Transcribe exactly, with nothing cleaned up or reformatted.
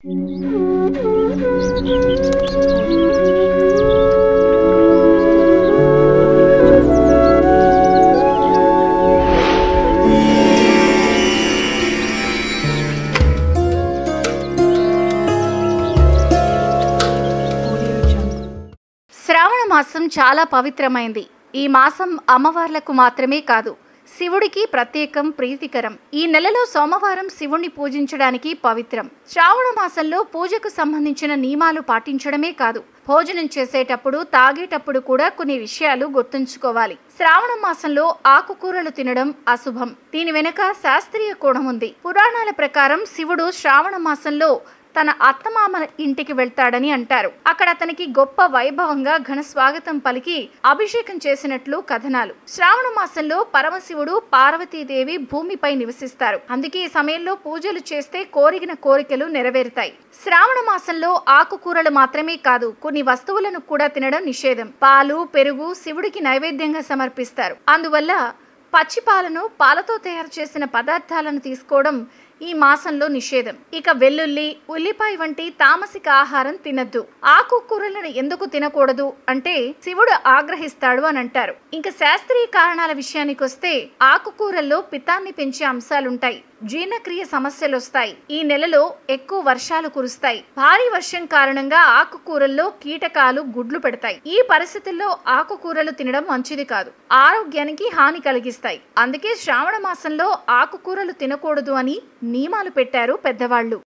శ్రావణ మాసం చాలా పవిత్రమైంది. ఈ మాసం అమ్మవార్లకు మాత్రమే కాదు, శివుడికి ప్రత్యేకం, ప్రీతికరం. ఈ నెలలో సోమవారం శివుణ్ణి పూజించడానికి పవిత్రం. శ్రావణ మాసంలో పూజకు సంబంధించిన నియమాలు పాటించడమే కాదు, భోజనం చేసేటప్పుడు, తాగేటప్పుడు కూడా కొన్ని విషయాలు గుర్తుంచుకోవాలి. శ్రావణ మాసంలో ఆకుకూరలు తినడం అశుభం. దీని వెనుక శాస్త్రీయ కోణం ఉంది. పురాణాల ప్రకారం శివుడు శ్రావణ మాసంలో తన అత్తమామ ఇంటికి వెళ్తాడని అంటారు. అక్కడ అతనికి గొప్ప వైభవంగా ఘన స్వాగతం పలికి అభిషేకం చేసినట్లు కథనాలు. శ్రావణ మాసంలో పరమశివుడు, పార్వతీదేవి భూమిపై నివసిస్తారు. అందుకే ఈ సమయంలో పూజలు చేస్తే కోరిన కోరికలు నెరవేరుతాయి. శ్రావణ మాసంలో ఆకుకూరలు మాత్రమే కాదు, కొన్ని వస్తువులను కూడా తినడం నిషేధం. పాలు, పెరుగు శివుడికి నైవేద్యంగా సమర్పిస్తారు. అందువల్ల పచ్చి పాలను, పాలతో తయారు చేసిన పదార్థాలను తీసుకోవడం ఈ మాసంలో నిషేధం. ఇక వెల్లుల్లి, ఉల్లిపాయ వంటి తామసిక ఆహారం తినద్దు. ఆకుకూరలను ఎందుకు తినకూడదు అంటే శివుడు ఆగ్రహిస్తాడు అని అంటారు. ఇంకా శాస్త్రీయ కారణాల విషయానికి వస్తే ఆకుకూరల్లో పిత్తాన్ని పెంచే అంశాలుంటాయి. జీర్ణక్రియ సమస్యలు వస్తాయి. ఈ నెలలో ఎక్కువ వర్షాలు కురుస్తాయి. భారీ వర్షం కారణంగా ఆకుకూరల్లో కీటకాలు గుడ్లు పెడతాయి. ఈ పరిస్థితుల్లో ఆకుకూరలు తినడం మంచిది కాదు, ఆరోగ్యానికి హాని కలిగిస్తాయి. అందుకే శ్రావణ మాసంలో ఆకుకూరలు తినకూడదు అని నియమాలు పెట్టారు పెద్దవాళ్ళు.